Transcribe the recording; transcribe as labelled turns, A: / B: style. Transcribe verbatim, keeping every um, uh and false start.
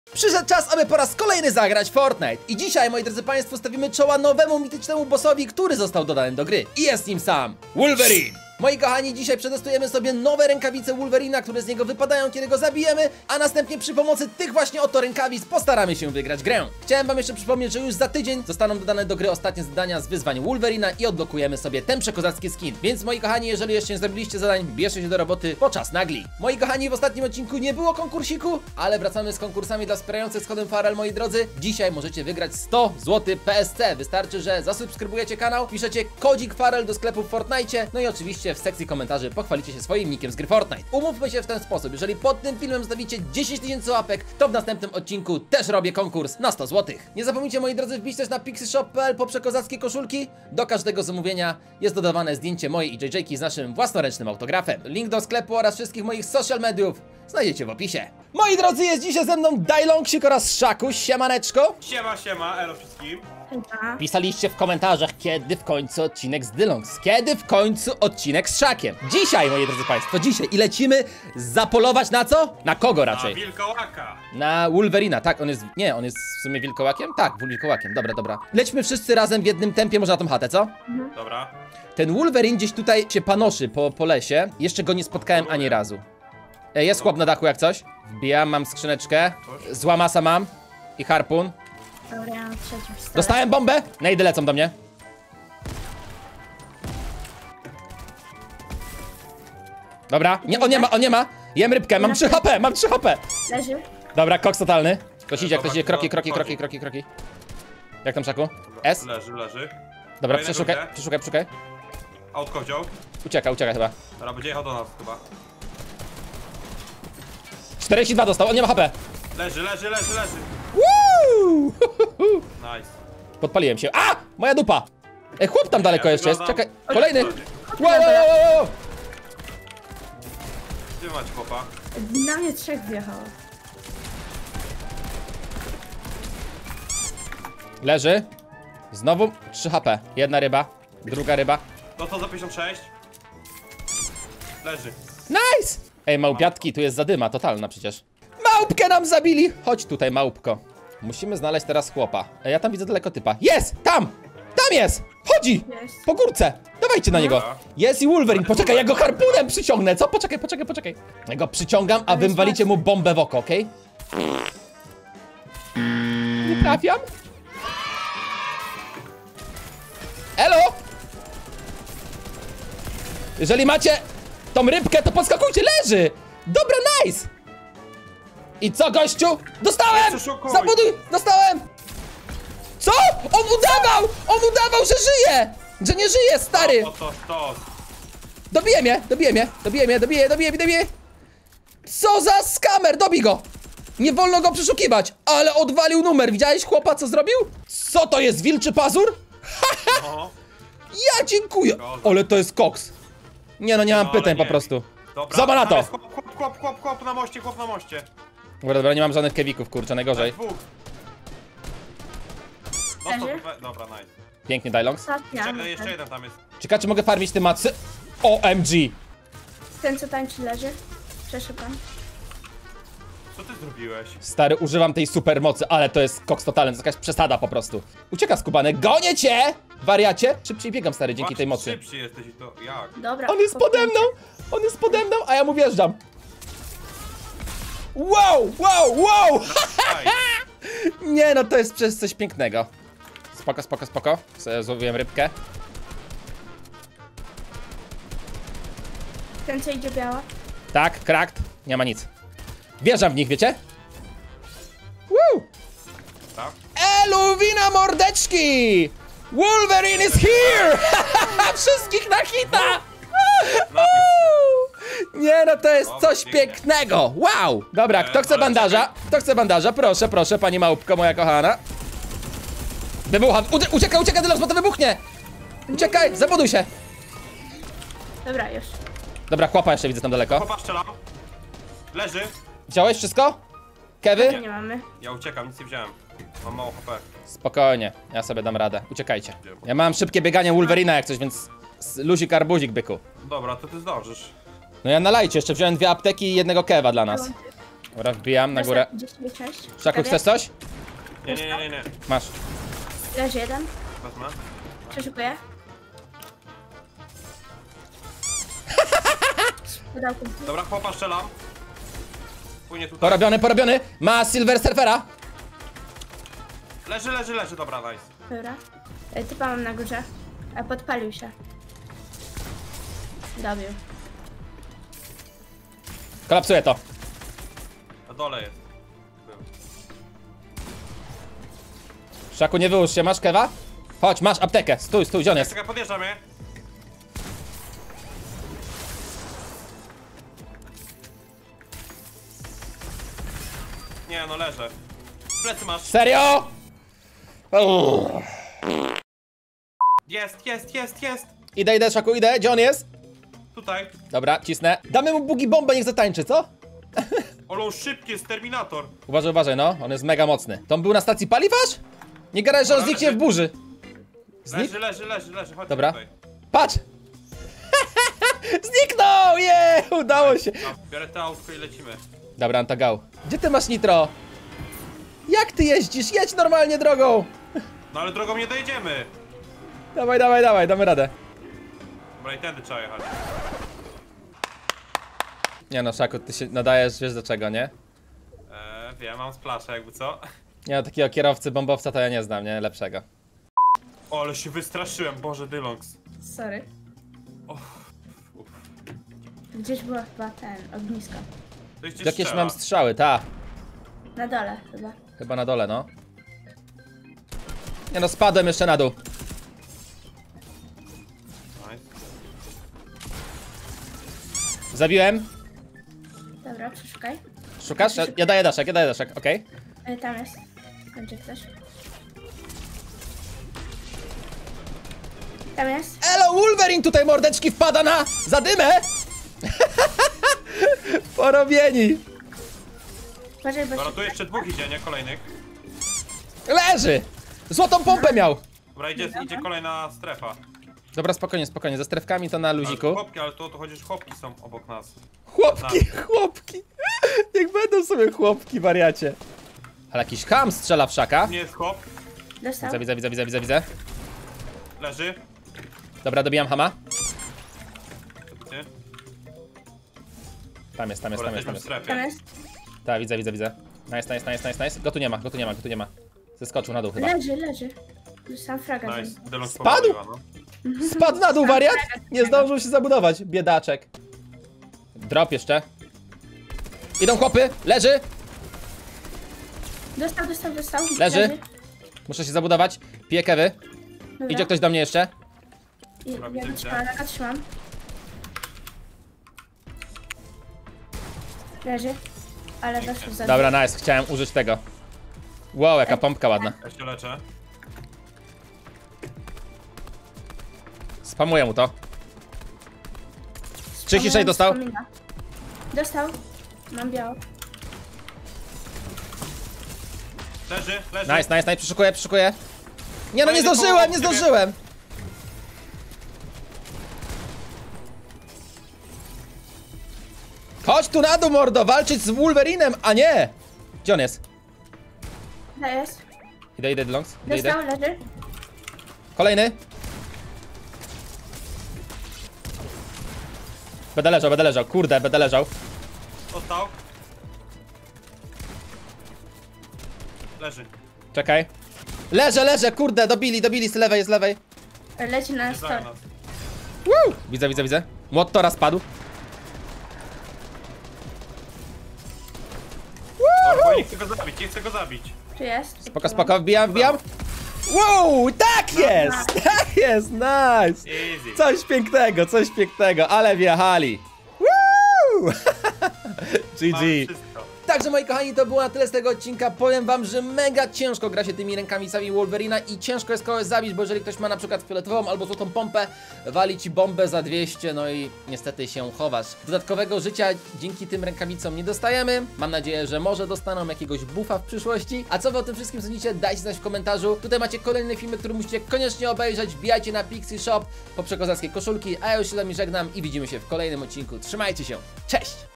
A: Przyszedł czas, aby po raz kolejny zagrać Fortnite. I dzisiaj, moi drodzy państwo, stawimy czoła nowemu mitycznemu bossowi, który został dodany do gry. I jest nim sam Wolverine. Moi kochani, dzisiaj przetestujemy sobie nowe rękawice Wolverina, które z niego wypadają, kiedy go zabijemy, a następnie przy pomocy tych właśnie oto rękawic postaramy się wygrać grę. Chciałem wam jeszcze przypomnieć, że już za tydzień zostaną dodane do gry ostatnie zadania z wyzwań Wolverina i odblokujemy sobie ten przekozacki skin. Więc moi kochani, jeżeli jeszcze nie zrobiliście zadań, bierzcie się do roboty, bo czas nagli. Moi kochani, w ostatnim odcinku nie było konkursiku, ale wracamy z konkursami dla wspierających z kodem Farel, moi drodzy. Dzisiaj możecie wygrać sto złotych P S C. Wystarczy, że zasubskrybujecie kanał, piszecie kodzik Farel do sklepu w Fortnite, no i oczywiście w sekcji komentarzy pochwalicie się swoim nickiem z gry Fortnite. Umówmy się w ten sposób, jeżeli pod tym filmem zostawicie dziesięć tysięcy łapek, to w następnym odcinku też robię konkurs na sto złotych. Nie zapomnijcie, moi drodzy, wbić też na pixishop kropka p l po przekozackie koszulki. Do każdego zamówienia jest dodawane zdjęcie mojej i J J ki z naszym własnoręcznym autografem. Link do sklepu oraz wszystkich moich social mediów znajdziecie w opisie. Moi drodzy, jest dzisiaj ze mną Dajlongsik oraz Szakuś. Siemaneczko.
B: Siema, siema, elo wszystkim.
A: Pisaliście w komentarzach, kiedy w końcu odcinek z Dylongs, kiedy w końcu odcinek z Szakiem. Dzisiaj, moi drodzy państwo, dzisiaj i lecimy zapolować na co? Na kogo raczej?
B: Na wilkołaka.
A: Na Wolverina, tak, on jest, nie, on jest w sumie wilkołakiem? Tak, wilkołakiem, dobra, dobra. Lećmy wszyscy razem w jednym tempie, może na tą chatę, co?
B: Mhm. Dobra.
A: Ten Wolverine gdzieś tutaj się panoszy po, po lesie, jeszcze go nie spotkałem ani razu. E, jest chłop na dachu jak coś. Wbijam, mam skrzyneczkę, zła masa mam i harpun.
C: Dobra, ja mam trzeci pistolet.
A: Dostałem bombę! Nejdy lecą do mnie. Dobra, nie, on nie ma, on nie ma. Jem rybkę, mam trzy H P, mam trzy H P.
C: Leży.
A: Ktoś koks totalny. Ktoś idzie,
B: Dobra,
A: ktoś idzie, kroki,
B: to
A: kroki, kroki,
B: wchodzi.
A: kroki, kroki. Jak tam, Szaku? S?
B: Leży, leży.
A: Dobra,
B: Kolejnego
A: przeszukaj,
B: widzę.
A: przeszukaj, przeszukaj.
B: Autko wziął.
A: Ucieka, ucieka chyba.
B: Dobra, będzie jechał do nas chyba.
A: czterdzieści dwa dostał, on nie ma H P.
B: Leży, leży, leży, leży.
A: Woo!
B: Nice.
A: Podpaliłem się. A! Moja dupa! Ej, chłop tam daleko
B: Nie,
A: jeszcze jest,
B: wygląda-
A: czekaj. Kolejny!
B: Chodzi.
A: Wow, wow, wow, wow.
B: Gdzie wy macie chłopa?
C: Na mnie trzech wjechało.
A: Leży. Znowu trzy H P. Jedna ryba, druga ryba.
B: To to za pięćdziesiąt sześć. Leży.
A: Nice! Ej, małpiatki, tu jest zadyma totalna przecież. Małpkę nam zabili! Chodź tutaj, małpko. Musimy znaleźć teraz chłopa. Ej, ja tam widzę daleko typa. Jest! Tam! Tam jest! Chodzi!
C: Jest.
A: Po górce! Dawajcie na niego!
B: Dobra.
A: Jest i Wolverine! Poczekaj, ja go harpunem przyciągnę, co? Poczekaj, poczekaj, poczekaj. Ja go przyciągam, a wy walicie mu bombę w oko, okej? Nie trafiam? Elo! Jeżeli macie tą rybkę, to podskakujcie, leży! Dobra, nice! I co, gościu? Dostałem!
B: Przeszukuj.
A: Zabuduj! Dostałem! Co? On udawał! On udawał, że żyje! Że nie żyje, stary!
B: To, to, to.
A: Dobiję mnie, dobiję mnie, dobiję mnie, dobiję, dobiję, dobiję! Co za skamer! Dobij go! Nie wolno go przeszukiwać! Ale odwalił numer, widziałeś chłopa, co zrobił? Co to jest, wilczy pazur?
B: No.
A: Ja dziękuję! Ale to jest koks! Nie no, nie mam
B: No, ale
A: pytań
B: nie.
A: po prostu.
B: Dobra.
A: Zobacz na
B: tam
A: to!
B: jest Chłop, chłop, chłop, chłop, chłop na moście, chłop na moście.
A: Dobra, dobra, nie mam żadnych kewików, kurczę, najgorzej.
B: Dwóch.
C: Leży.
B: Dostał, dobra, nice.
A: Pięknie, Dajlongs.
C: Ostatnia.
B: Jeszcze, jeszcze jeden tam jest.
A: Ciekawe, czy mogę farmić tym macy? O M G!
C: Ten co tańczy leży. Przeszukam.
B: Co ty zrobiłeś?
A: Stary, używam tej supermocy, ale to jest koks totalny, to jest jakaś przesada po prostu. Ucieka skubany, gonię cię! Wariacie! Szybciej biegam, stary, dzięki
B: Patrz,
A: tej mocy.
B: Szybciej jesteś i to jak?
C: Dobra.
A: On jest pode mną! On jest pode mną, a ja mu wjeżdżam. Wow, wow, wow!
B: Nice.
A: Nie no, to jest przez coś pięknego. Spoko, spoko, spoko. Sobie złowiłem rybkę.
C: Ten co idzie biała.
A: Tak, cracked. Nie ma nic. Wjeżdżam w nich, wiecie? Woo!
B: Tak?
A: Eluwina mordeczki! Wolverine is here! Wszystkich na hita!
B: Nice.
A: Nie no, to jest
B: Dobra,
A: coś
B: pięknie.
A: pięknego! Wow! Dobra, kto
B: E,
A: chce
B: ale
A: bandaża? Kto chce bandaża? Proszę, proszę, pani małpko, moja kochana. Wybucha! Ucie uciekaj, uciekaj, Dylos, bo to wybuchnie! Uciekaj, zabuduj się!
C: Dobra, już.
A: Dobra, chłopa jeszcze widzę tam daleko.
B: Chłopa strzela. Leży.
A: Wziąłeś wszystko? Kewy?
C: Nie mamy.
B: Ja uciekam, nic nie wziąłem. Mam mało H P.
A: Spokojnie, ja sobie dam radę. Uciekajcie. Ja mam szybkie bieganie Wolverina jak coś, więc s- luzik arbuzik, byku.
B: Dobra, to ty zdążysz.
A: No ja na lajcie jeszcze wziąłem dwie apteki i jednego kewa dla nas. Dobra, wbijam na górę.
C: dziesięć, sześć.
A: Szaku, chcesz coś?
B: Nie, nie, nie, nie, nie.
A: Masz.
C: Leży jeden.
B: Wezmę.
C: Przeszukuję. Pudełko.
B: Dobra, chłopa strzelam. Płynie tutaj.
A: Porobiony, porobiony. Ma Silver Surfera.
B: Leży, leży, leży, dobra, nice.
C: Dobra. E, Typa mam na górze. A podpalił się. Dobił.
A: Kolapsuje to.
B: Na dole jest. Był.
A: Szaku, nie wyłóż się, masz kewa? Chodź, masz aptekę. Stój, stój, gdzie on jest?
B: Czekaj, podjeżdżam je. Nie, no leżę. Plecy masz.
A: Serio? Uuu.
B: Jest, jest, jest, jest.
A: Idę, idę, Szaku, idę. Gdzie on jest?
B: Tutaj.
A: Dobra, cisnę. Damy mu bugi bombę, niech zatańczy, co?
B: Olo, szybki jest Terminator.
A: Uważaj, uważaj, no. On jest mega mocny. To on był na stacji paliważ? Nie gadaj, że on
B: Dobra,
A: zniknie
B: leży.
A: w burzy. Znik...
B: Leży, leży, leży, leży. Chodź
A: Dobra.
B: tutaj.
A: Patrz! Zniknął! Je! Udało się.
B: No, biorę to autko i lecimy.
A: Dobra, Antagał. Gdzie ty masz nitro? Jak ty jeździsz? Jedź normalnie drogą!
B: No ale drogą nie dojedziemy.
A: Dawaj, dawaj, dawaj, damy radę.
B: Dobra, i tędy trzeba jechać.
A: Nie no, Szaku, ty się nadajesz, wiesz do czego, nie?
B: Eee, wiem, mam splasza jakby co.
A: Nie no, takiego kierowcy, bombowca to ja nie znam, nie? Lepszego.
B: O, ale się wystraszyłem, Boże, Dylongs.
C: Sorry. Gdzieś była chyba ten, ognisko.
B: To gdzieś
A: Jakieś
B: strzela.
A: mam strzały, ta.
C: Na dole chyba.
A: Chyba na dole, no. Nie no, spadłem jeszcze na dół.
B: Nice.
A: Zabiłem.
C: Dobra, przeszukaj.
A: Szukasz? Ja, ja daję daszek, ja daję daszek, okej.
C: E, tam jest. Będzie ktoś. Tam jest.
A: Elo, Wolverine tutaj mordeczki wpada na zadymę! Porobieni!
C: Uważaj, bo
B: Dobra,
C: się...
B: tu jeszcze dwóch idzie, nie? Kolejnych.
A: Leży! Złotą pompę miał!
B: Dobra, idzie, idzie kolejna strefa.
A: Dobra, spokojnie, spokojnie, ze strefkami to na
B: Ale
A: luziku.
B: chłopki, ale tu o to chodzi, że chłopki są obok nas.
A: Chłopki, chłopki! Niech będą sobie chłopki, wariacie. Ale jakiś ham strzela w Szaka.
B: Nie jest chłop.
C: Dostał.
A: Widzę, widzę, widzę, widzę, widzę, widzę.
B: Leży.
A: Dobra, dobijam hama.
B: Ty.
A: Tam jest, tam jest,
B: Dobra,
A: tam jest, tam
B: jesteśmy w
A: jest.
B: strefie.
C: Tam jest.
A: Tak, widzę, widzę, widzę. Nice, nice, nice, nice, nice. Go tu nie ma, go tu nie ma, go tu nie ma. Zeskoczył na dół chyba.
C: Leży, leży. Sam fraga.
B: Nice. Dylongs
A: Spadł?
B: powaliła, no.
A: Spadł na dół, wariat? Nie zdążył się zabudować, biedaczek. Drop jeszcze. Idą chłopy, leży.
C: Dostał, dostał, dostał.
A: Leży. Muszę się zabudować. Piję kewy.
C: Dobra.
A: Idzie ktoś do mnie jeszcze.
C: I,
B: Dobra,
C: ja
B: widzę,
C: go
B: widzę.
C: trzymam, ja go trzymam. Leży. Ale doszło za
A: Dobra, nice, chciałem użyć tego. Wow, jaka pompka ładna.
B: Ja się leczę.
A: Spamuję mu to. trzydzieści sześć dostał.
C: Wspomina. Dostał. Mam biało.
B: Leży, leży.
A: Nice, nice, nice, przeszukuję, przeszukuję. Nie no, nie
B: Kolejny
A: zdążyłem, nie
B: koło ciebie.
A: zdążyłem. Chodź tu na dół, mordo, walczyć z Wolverinem, a nie! Gdzie on jest?
C: To jest.
A: Idę, idę, Dylongs. Idę, idę.
C: Dostał, leży.
A: Kolejny. Będę leżał, będę leżał, kurde, będę leżał.
B: Dostał. Leży.
A: Czekaj. Leżę, leżę, kurde, dobili, dobili z lewej, z lewej.
C: Leci na
B: Zdają
C: stor.
B: nas.
A: Woo! Widzę, widzę, widzę. Młot Tora spadł.
B: Dobra, bo nie chcę go zabić, nie chcę go zabić.
C: Tu jest.
A: Spoko, spoko, wbijam, wbijam. Wow, tak jest, tak jest, nice.
B: Easy.
A: Coś pięknego, coś pięknego, ale wjechali. Woo! G
B: Mamy
A: G.
B: wszystko.
A: Także moi kochani, to było na tyle z tego odcinka. Powiem wam, że mega ciężko gra się tymi rękawicami Wolverina i ciężko jest kogoś zabić, bo jeżeli ktoś ma na przykład fioletową albo złotą pompę, wali ci bombę za dwieście, no i niestety się chowasz. Dodatkowego życia dzięki tym rękawicom nie dostajemy. Mam nadzieję, że może dostaną jakiegoś buffa w przyszłości. A co wy o tym wszystkim sądzicie? Dajcie znać w komentarzu. Tutaj macie kolejny film, który musicie koniecznie obejrzeć. Wbijajcie na Pixie Shop po przekozackie koszulki, a ja już się z wami żegnam i widzimy się w kolejnym odcinku. Trzymajcie się, cześć!